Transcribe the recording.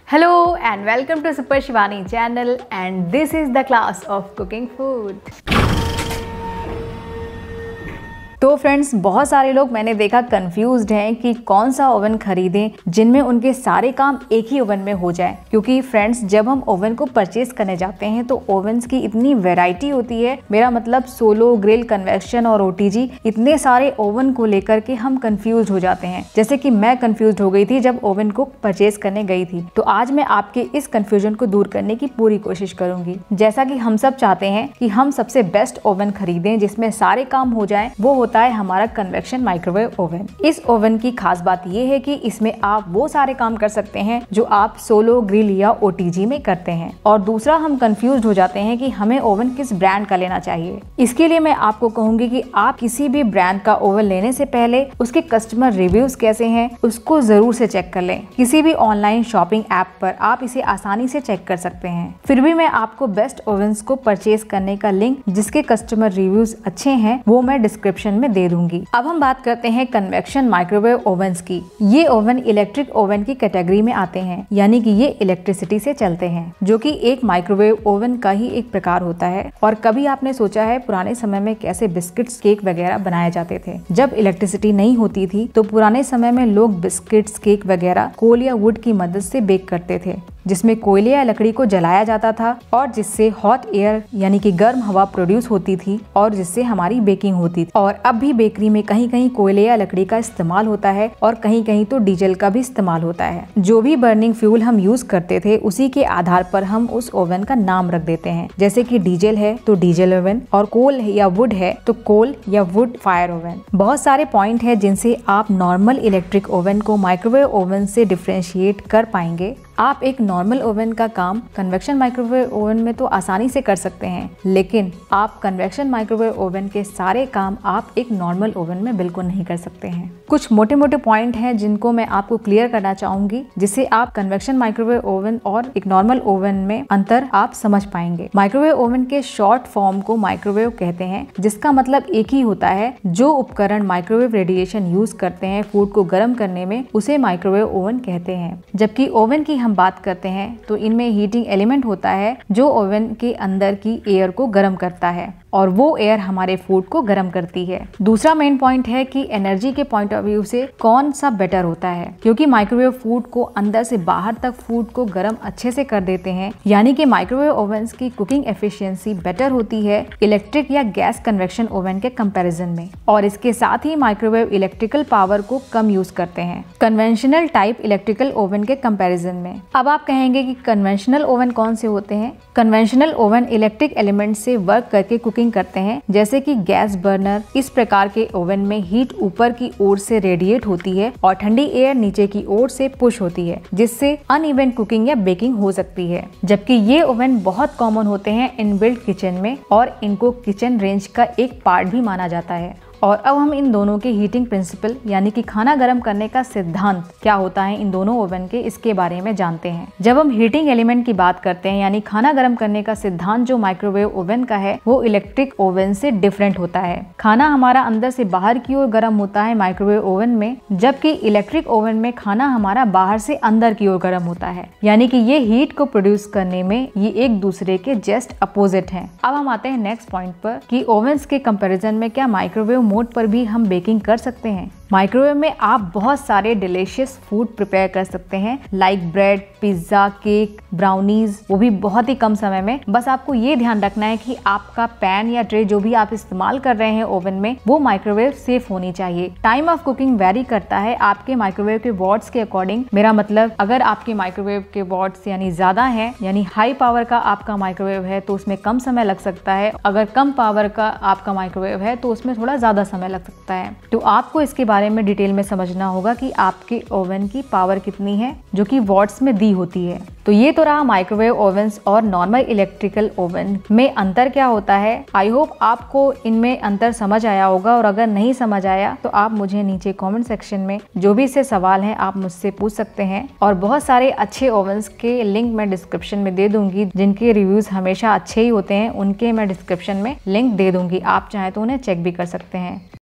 Hello and welcome to Super Shivani channel, and this is the class of cooking food. तो friends, बहुत सारे लोग मैंने देखा कंफ्यूज्ड हैं कि कौन सा ओवन खरीदें जिनमें उनके सारे काम एक ही ओवन में हो जाए। क्योंकि फ्रेंड्स, जब हम ओवन को परचेज करने जाते हैं तो ओवन्स की इतनी वैरायटी होती है, मेरा मतलब सोलो, ग्रिल, कन्वेक्शन और ओटीजी, इतने सारे ओवन को लेकर के हम कंफ्यूज हो जाते हैं। जैसे कि मैं कंफ्यूज हो गई थी जब ओवन को परचेज करने गई थी। तो आज मैं आपके इस कंफ्यूजन को दूर करने की पूरी कोशिश करूंगी। जैसा कि हम सब चाहते हैं कि हम सबसे बेस्ट ओवन खरीदें जिसमें सारे काम हो जाए, वो होता है हमारा कन्वेक्शन माइक्रोवेव ओवन। इस ओवन की खास बात यह है कि इसमें आप वो सारे काम कर सकते हैं जो आप सोलो, ग्रिल या ओटीजी में करते हैं। और दूसरा, हम कंफ्यूज हो जाते हैं कि हमें ओवन किस ब्रांड का लेना चाहिए। इसके लिए मैं आपको कहूंगी कि आप किसी भी ब्रांड का ओवन लेने से पहले उसके कस्टमर रिव्यूज कैसे हैं उसको जरूर से चेक कर लें। किसी भी ऑनलाइन शॉपिंग ऐप पर आप इसे आसानी से चेक कर सकते हैं। फिर भी मैं आपको बेस्ट ओवन्स को परचेज करने का लिंक जिसके कस्टमर रिव्यूज अच्छे हैं वो मैं डिस्क्रिप्शन में दे दूंगी। अब हम बात करते हैं कन्वेक्शन माइक्रोवेव ओवन्स की। ये ओवन इलेक्ट्रिक ओवन की कैटेगरी में आते हैं, यानी कि ये इलेक्ट्रिसिटी से चलते हैं, जो कि एक माइक्रोवेव ओवन का ही एक प्रकार होता है। और कभी आपने सोचा है पुराने समय में कैसे बिस्किट्स, केक वगैरह बनाए जाते थे? जब इलेक्ट्रिसिटी नहीं होती थी तो पुराने समय में लोग बिस्किट्स, केक वगैरह कोल या वुड की मदद से बेक करते थे, जिसमें कोयले या लकड़ी को जलाया जाता था और जिससे हॉट एयर यानी कि गर्म हवा प्रोड्यूस होती थी और जिससे हमारी बेकिंग होती थी। और अब भी बेकरी में कहीं कहीं कोयले या लकड़ी का इस्तेमाल होता है और कहीं कहीं तो डीजल का भी इस्तेमाल होता है। जो भी बर्निंग फ्यूल हम यूज करते थे उसी के आधार पर हम उस ओवन का नाम रख देते हैं। जैसे कि डीजल है तो डीजल ओवन, और कोल या वुड है तो कोल या वुड फायर ओवन। बहुत सारे पॉइंट है जिनसे आप नॉर्मल इलेक्ट्रिक ओवन को माइक्रोवेव ओवन से डिफ्रेंशिएट कर पाएंगे। आप एक नॉर्मल ओवन का काम कन्वेक्शन माइक्रोवेव ओवन में तो आसानी से कर सकते हैं, लेकिन आप कन्वेक्शन माइक्रोवेव ओवन के सारे काम आप एक नॉर्मल ओवन में बिल्कुल नहीं कर सकते हैं। कुछ मोटे मोटे पॉइंट हैं जिनको मैं आपको क्लियर करना चाहूंगी, जिससे आप कन्वेक्शन माइक्रोवेव ओवन और एक नॉर्मल ओवन में अंतर आप समझ पाएंगे। माइक्रोवेव ओवन के शॉर्ट फॉर्म को माइक्रोवेव कहते हैं, जिसका मतलब एक ही होता है। जो उपकरण माइक्रोवेव रेडिएशन यूज करते हैं फूड को गर्म करने में, उसे माइक्रोवेव ओवन कहते हैं। जबकि ओवन की हम बात करते हैं तो इनमें हीटिंग एलिमेंट होता है जो ओवन के अंदर की एयर को गर्म करता है और वो एयर हमारे फूड को गर्म करती है। दूसरा मेन पॉइंट है कि एनर्जी के पॉइंट ऑफ व्यू से कौन सा बेटर होता है, क्योंकि माइक्रोवेव फूड को अंदर से बाहर तक फूड को गर्म अच्छे से कर देते हैं, यानी कि माइक्रोवेव ओवन्स की कुकिंग एफिशिएंसी बेटर होती है इलेक्ट्रिक या गैस कन्वेक्शन ओवन के कंपैरिजन में। और इसके साथ ही माइक्रोवेव इलेक्ट्रिकल पावर को कम यूज करते हैं कन्वेंशनल टाइप इलेक्ट्रिकल ओवन के कंपैरिजन में। अब आप कहेंगे कि कन्वेंशनल ओवन कौन से होते हैं? कन्वेंशनल ओवन इलेक्ट्रिक एलिमेंट से वर्क करके कुकिंग करते हैं, जैसे कि गैस बर्नर। इस प्रकार के ओवन में हीट ऊपर की ओर से रेडिएट होती है और ठंडी एयर नीचे की ओर से पुश होती है, जिससे अनइवन कुकिंग या बेकिंग हो सकती है। जबकि ये ओवन बहुत कॉमन होते हैं इनबिल्ट किचन में और इनको किचन रेंज का एक पार्ट भी माना जाता है। और अब हम इन दोनों के हीटिंग प्रिंसिपल यानी कि खाना गर्म करने का सिद्धांत क्या होता है इन दोनों ओवन के, इसके बारे में जानते हैं। जब हम हीटिंग एलिमेंट की बात करते हैं यानी खाना गर्म करने का सिद्धांत जो माइक्रोवेव ओवन का है वो इलेक्ट्रिक ओवन से डिफरेंट होता है। खाना हमारा अंदर से बाहर की ओर गर्म होता है माइक्रोवेव ओवन में, जबकि इलेक्ट्रिक ओवन में खाना हमारा बाहर से अंदर की ओर गर्म होता है, यानी कि ये हीट को प्रोड्यूस करने में ये एक दूसरे के जस्ट अपोजिट है। अब हम आते हैं नेक्स्ट पॉइंट पर कि ओवन्स के कंपैरिजन में क्या माइक्रोवेव मोड पर भी हम बेकिंग कर सकते हैं। माइक्रोवेव में आप बहुत सारे डिलीशियस फूड प्रिपेयर कर सकते हैं, like bread, pizza, cake, brownies, वो भी बहुत ही कम समय में। बस आपको ये ध्यान रखना है कि आपका पैन या ट्रे जो भी आप इस्तेमाल कर रहे हैं ओवन में, वो माइक्रोवेव सेफ होनी चाहिए। टाइम ऑफ कुकिंग वेरी करता है आपके माइक्रोवेव के वॉट्स के अकॉर्डिंग। मेरा मतलब, अगर आपके माइक्रोवेव के वॉट्स यानी ज्यादा है, यानी हाई पावर का आपका माइक्रोवेव है तो उसमें कम समय लग सकता है। अगर कम पावर का आपका माइक्रोवेव है तो उसमें थोड़ा ज्यादा समय लग सकता है। तो आपको इसके बारे में डिटेल में समझना होगा कि आपके ओवन की पावर कितनी है, जो कि वॉट्स में दी होती है। तो ये तो रहा माइक्रोवेव ओवन्स और नॉर्मल इलेक्ट्रिकल ओवन में अंतर क्या होता है। आई होप आपको इनमें अंतर समझ आया होगा, और अगर नहीं समझ आया तो आप मुझे नीचे कमेंट सेक्शन में जो भी इससे सवाल हैं आप मुझसे पूछ सकते हैं। और बहुत सारे अच्छे ओवन्स के लिंक मैं डिस्क्रिप्शन में दे दूंगी, जिनके रिव्यूज हमेशा अच्छे ही होते हैं, उनके मैं डिस्क्रिप्शन में लिंक दे दूंगी। आप चाहे तो उन्हें चेक भी कर सकते हैं।